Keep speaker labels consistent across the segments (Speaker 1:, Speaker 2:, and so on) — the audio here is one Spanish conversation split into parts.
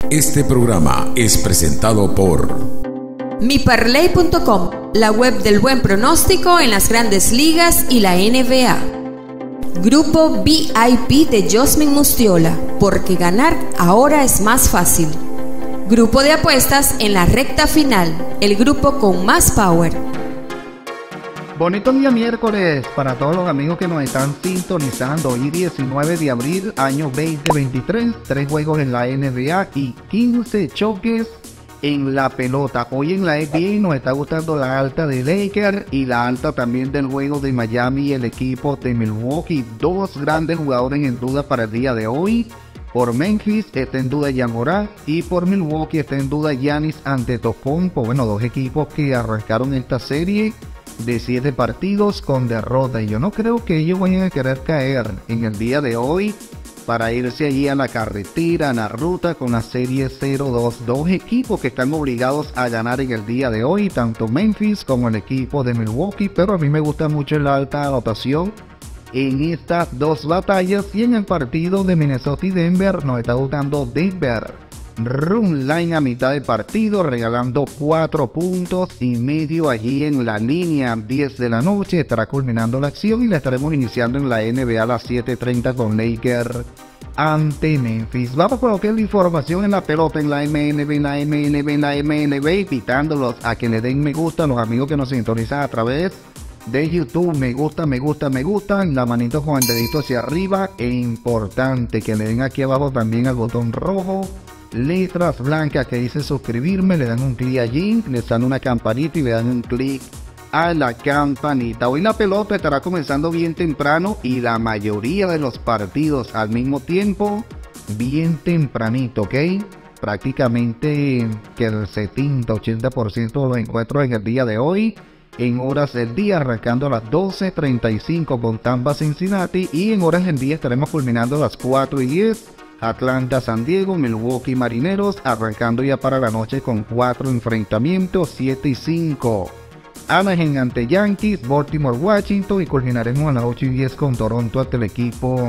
Speaker 1: Este programa es presentado por
Speaker 2: MiParley.com, la web del buen pronóstico en las grandes ligas y la NBA. Grupo VIP de Josmin Mustiola, porque ganar ahora es más fácil. Grupo de apuestas en la recta final, el grupo con más power.
Speaker 3: Bonito día miércoles para todos los amigos que nos están sintonizando. Hoy 19 de abril, año 2023, 3 juegos en la NBA y 15 choques en la pelota. Hoy en la NBA nos está gustando la alta de Lakers y la alta también del juego de Miami y el equipo de Milwaukee. Dos grandes jugadores en duda para el día de hoy. Por Memphis está en duda Ja Morant y por Milwaukee está en duda Giannis Antetokounmpo. Bueno, dos equipos que arrancaron esta serie de 7 partidos con derrota, y yo no creo que ellos vayan a querer caer en el día de hoy para irse allí a la carretera, a la ruta con la serie 0-2. Dos equipos que están obligados a ganar en el día de hoy, tanto Memphis como el equipo de Milwaukee, pero a mí me gusta mucho la alta anotación en estas dos batallas. Y en el partido de Minnesota y Denver nos está gustando Denver run line a mitad de partido, regalando 4 puntos y medio allí en la línea. 10 de la noche estará culminando la acción y la estaremos iniciando en la NBA a las 7:30 con Lakers ante Memphis. Vamos con lo que es la información en la pelota, en la MNB, en la MNB, en la MNB, invitándolos a que le den me gusta a los amigos que nos sintonizan a través de YouTube. Me gusta, me gusta, me gusta, la manito con el dedito hacia arriba, e importante que le den aquí abajo también al botón rojo, letras blancas que dice suscribirme, le dan un clic allí, le dan una campanita y le dan un clic a la campanita. Hoy la pelota estará comenzando bien temprano y la mayoría de los partidos al mismo tiempo bien tempranito, ¿ok? Prácticamente que el 70-80% de los encuentros en el día de hoy en horas del día, arrancando a las 12:35 con Tampa Cincinnati, y en horas del día estaremos culminando a las 4:10 Atlanta San Diego, Milwaukee Marineros, arrancando ya para la noche con 4 enfrentamientos, 7:05 Anaheim ante Yankees, Baltimore Washington, y culminaremos a las 8:10 con Toronto ante el equipo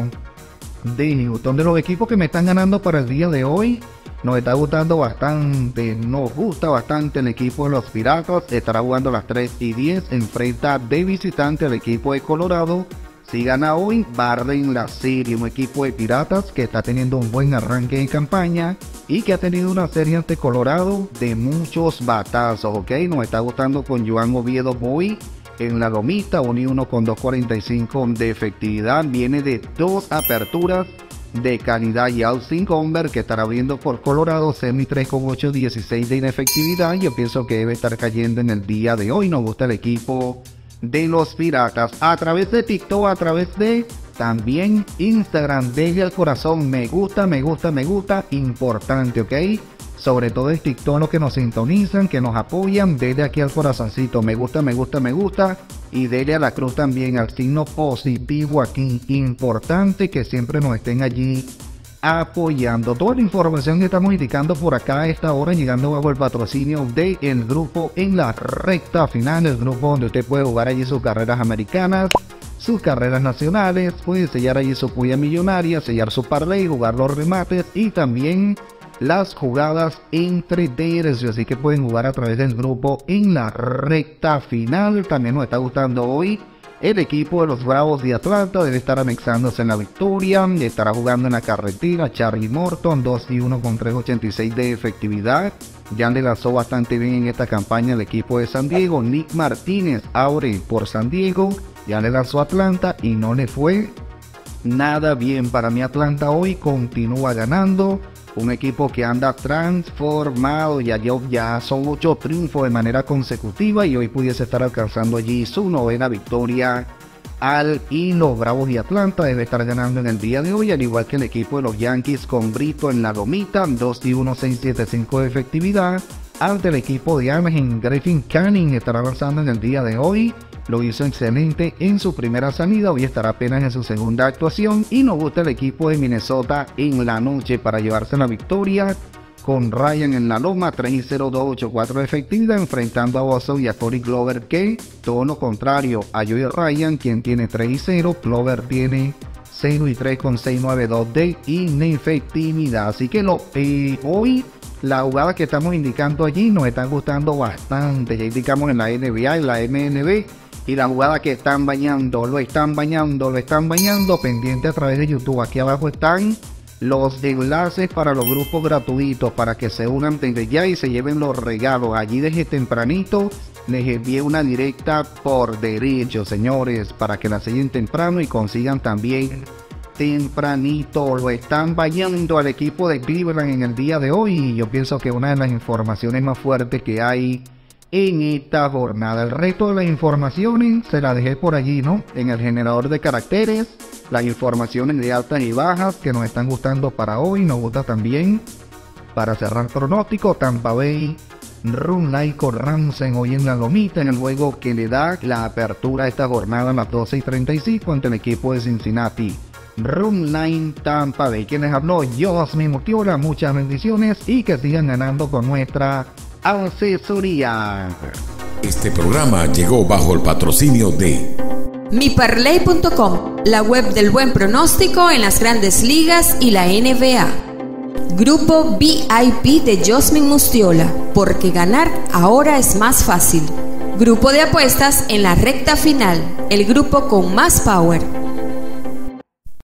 Speaker 3: de Houston. De los equipos que me están ganando para el día de hoy, nos está gustando bastante, nos gusta bastante el equipo de los Piratas. Estará jugando a las 3:10, enfrenta de visitante al equipo de Colorado. Si gana hoy, barren la serie. Un equipo de Piratas que está teniendo un buen arranque de campaña y que ha tenido una serie ante Colorado de muchos batazos, ¿ok? Nos está gustando con Joan Oviedo Boy en la lomita, 1-1 con 2.45 de efectividad. Viene de 2 aperturas de calidad, y Austin Gomber, que estará viendo por Colorado, semi 3.8, 16 de inefectividad. Yo pienso que debe estar cayendo en el día de hoy. Nos gusta el equipo de los Piratas a través de TikTok, a través de también Instagram. Desde el corazón, me gusta, me gusta, me gusta, importante, ¿ok? Sobre todo en TikTok, los que nos sintonizan, que nos apoyan, desde aquí al corazoncito, me gusta, me gusta, me gusta, y dele a la cruz también, al signo positivo aquí, importante que siempre nos estén allí apoyando. Toda la información que estamos indicando por acá a esta hora, llegando bajo el patrocinio de el grupo en la recta final, el grupo donde usted puede jugar allí sus carreras americanas, sus carreras nacionales, puede sellar allí su puya millonaria, sellar su parlay, jugar los remates y también las jugadas entre tercios. Así que pueden jugar a través del grupo en la recta final. También nos está gustando hoy el equipo de los Bravos de Atlanta, debe estar anexándose en la victoria. Estará jugando en la carretera Charlie Morton, 2-1 con 3.86 de efectividad. Ya le lanzó bastante bien en esta campaña el equipo de San Diego. Nick Martínez abre por San Diego, ya le lanzó a Atlanta y no le fue nada bien. Para mí Atlanta hoy continúa ganando, un equipo que anda transformado. Ya son 8 triunfos de manera consecutiva y hoy pudiese estar alcanzando allí su 9ª victoria al hilo. Bravos de Atlanta debe estar ganando en el día de hoy, al igual que el equipo de los Yankees con Brito en la lomita, 2-1, 6.75 de efectividad ante el equipo de Anaheim. Griffin Canning estará lanzando en el día de hoy, lo hizo excelente en su primera salida, hoy estará apenas en su segunda actuación, y nos gusta el equipo de Minnesota en la noche para llevarse la victoria con Ryan en la loma, 3-0, 2.84 de efectividad, enfrentando a Boston y a Corey Glover, que todo lo contrario a Joey Ryan, quien tiene 3-0, Glover tiene 0-3 con 692 de inefectividad. Así que hoy la jugada que estamos indicando allí nos están gustando bastante. Ya indicamos en la NBA, en la MNB, y la jugada que están bañando, lo están bañando, pendiente a través de YouTube. Aquí abajo están los enlaces para los grupos gratuitos para que se unan desde ya y se lleven los regalos. Allí desde tempranito les envié una directa por derecho, señores, para que la siguen temprano y consigan también tempranito. Lo están bañando al equipo de Cleveland en el día de hoy, y yo pienso que una de las informaciones más fuertes que hay en esta jornada. El resto de las informaciones se las dejé por allí, ¿no? En el generador de caracteres, las informaciones de altas y bajas que nos están gustando para hoy. Nos gusta también, para cerrar pronóstico, Tampa Bay Run Line con Ramsen hoy en la Lomita, en el juego que le da la apertura a esta jornada a las 12:35 ante el equipo de Cincinnati. Run Line Tampa Bay. Quien les habló, Josmyn Mustiola. Muchas bendiciones y que sigan ganando con nuestra asesoría.
Speaker 1: Este programa llegó bajo el patrocinio de
Speaker 2: MiParlay.com, la web del buen pronóstico en las grandes ligas y la NBA. Grupo VIP de Josmyn Mustiola, porque ganar ahora es más fácil. Grupo de apuestas en la recta final, el grupo con más power.